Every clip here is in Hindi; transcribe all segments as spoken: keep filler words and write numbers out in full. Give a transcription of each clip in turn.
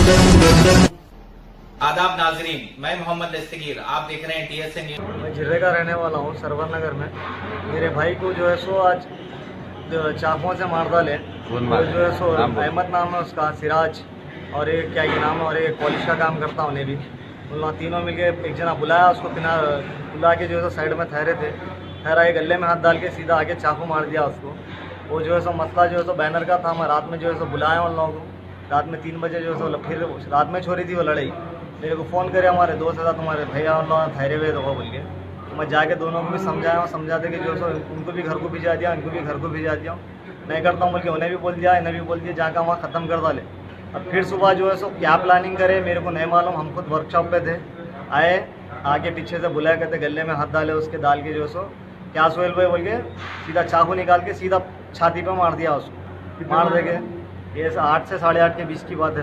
आदाब नाजरीन, मैं मोहम्मद दस्तगीर, आप देख रहे हैं टीएसए न्यूज़। मैं जिले का रहने वाला हूँ, सरवर नगर में। मेरे भाई को जो है सो आज चाकुओं से मार डाले। तो जो है सो अहमद नाम है उसका, सिराज और एक क्या ये नाम है, और एक पॉलिश का काम करता उन्हें भी। उन तीनों मिलके एक जना बुलाया उसको, बिना बुला के जो है साइड में ठहरे थे, ठहरा के गले में हाथ डाल के सीधा आके चाकू मार दिया उसको। वो जो है सो मसला जो है सो बैनर का था। मैं रात में जो है सो बुलाया उन लोगों को, रात में तीन बजे जो है सो फिर रात में छोड़ी थी वो लड़ाई। मेरे को फ़ोन करे हमारे दोस्त था, तुम्हारे भैया उन लोग ठहरे हुए तो बोल के, तो मैं जाके दोनों को भी समझाया, समझाते कि जो है सो उनको भी घर को भिजा दिया, उनको भी घर को भिजा दिया। नहीं करता हूँ बोल के उन्हें भी बोल दिया, इन्हें भी बोल दिया, जाकर वहाँ ख़त्म कर डाले। अब फिर सुबह जो है सो क्या प्लानिंग करे मेरे को नहीं मालूम। हम खुद वर्कशॉप पे थे, आए आके पीछे से बुलाया करते, गले में हाथ डाले उसके, डाल के जो सो क्या सोहेल भाई बोल के सीधा चाकू निकाल के सीधा छाती पे मार दिया उसको। मार देंगे ये आठ से साढ़े आठ के बीच की बात है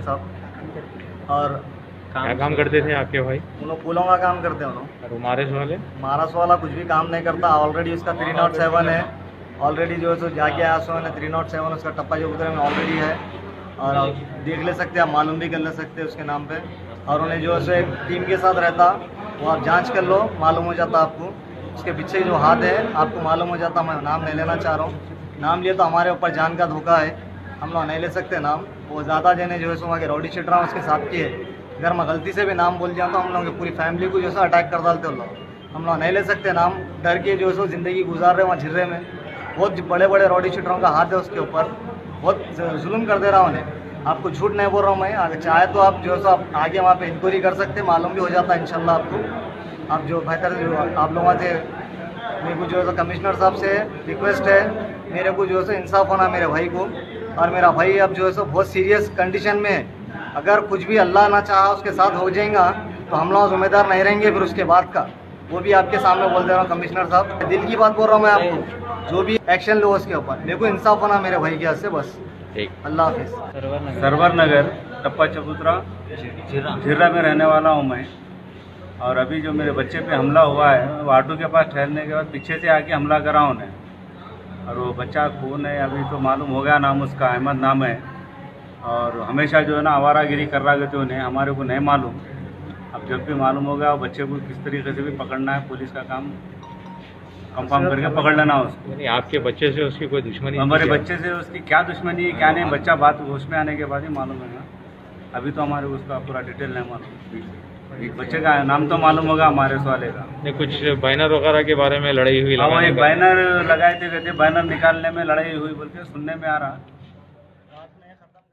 साहब। और क्या काम करते थे आपके भाई? उन्होंने फूलों का काम करते हैं उन्होंने। और मारस वाले? मारस वाला कुछ भी काम नहीं करता। ऑलरेडी उसका थ्री नॉट सेवन है, ऑलरेडी जो है सो जाके आया सो है थ्री नॉट सेवन उसका टप्पा जो उधर में ऑलरेडी है। और आप देख ले सकते हैं, आप मालूम भी कर ले सकते हैं उसके नाम पे। और उन्हें जो है सो एक टीम के साथ रहता, वो आप जांच कर लो, मालूम हो जाता आपको। उसके पीछे जो हाथ है आपको मालूम हो जाता। मैं नाम नहीं लेना चाह रहा हूँ, नाम लिए तो हमारे ऊपर जान का धोखा है, हम लोग नहीं ले सकते नाम। वो ज़्यादा जने जो है सो वहाँ के रौडी चिटरा उसके साथ की है। अगर मैं गलती से भी नाम बोल दिया तो हम लोग की पूरी फैमिली को जो है अटैक कर डालते हैं लोग। हम लोग नहीं ले सकते नाम, डर के जो है सो ज़िंदगी गुजार रहे वहाँ झिर्रे में। बहुत बड़े बड़े रौडी चिटरों का हाथ है उसके ऊपर, बहुत जुल्म कर दे रहा हूँ उन्हें। आपको झूठ नहीं बोल रहा हूँ मैं। अगर चाहे तो आप जो है सो आप आगे वहाँ पे इंक्वायरी कर सकते, मालूम भी हो जाता है इंशाल्लाह आपको। आप जो बेहतर जो आप लोगों से मेरे को जो है कमिश्नर साहब से रिक्वेस्ट है, मेरे को जो है इंसाफ होना मेरे भाई को। और मेरा भाई अब जो है सो बहुत सीरियस कंडीशन में है। अगर कुछ भी अल्लाह ना चाहा उसके साथ हो जाएगा तो हम लोग जिम्मेदार नहीं रहेंगे फिर उसके बाद का। वो भी आपके सामने बोल दे रहा हूँ कमिश्नर साहब, दिल की बात बोल रहा हूँ मैं आपको। जो भी एक्शन लो उसके ऊपर, मेरे को इंसाफ होना मेरे भाई के हाथ से, बस। अल्लाह हाफिज़। सरवर नगर टप्पा चबूतरा झिर्रा में रहने वाला हूँ मैं। और अभी जो मेरे बच्चे पे हमला हुआ है, वो ऑटो के पास ठहरने के बाद पीछे से आके हमला करा उन्हें। और वो बच्चा खून है, अभी तो मालूम हो गया नाम उसका, अहमद नाम है। और हमेशा जो है ना आवारागिरी कर रहा करते उन्हें, हमारे को नहीं मालूम। अब जब भी मालूम हो गया बच्चे को किस तरीके से भी पकड़ना है, पुलिस का काम कंफर्म करके पकड़ लेना उसको। यानी आपके बच्चे से उसकी कोई दुश्मनी? हमारे बच्चे से उसकी क्या दुश्मनी है क्या नहीं, बच्चा बात होश में आने के बाद ही मालूम है ना। अभी तो हमारे उसका पूरा डिटेल नहीं मालूम। बच्चे का नाम तो मालूम होगा हमारे वाले का। नहीं, कुछ बैनर वगैरह के बारे में लड़ाई हुई? हाँ, एक बैनर लगाए थे, कहते बैनर निकालने में लड़ाई हुई बोल के सुनने में आ रहा।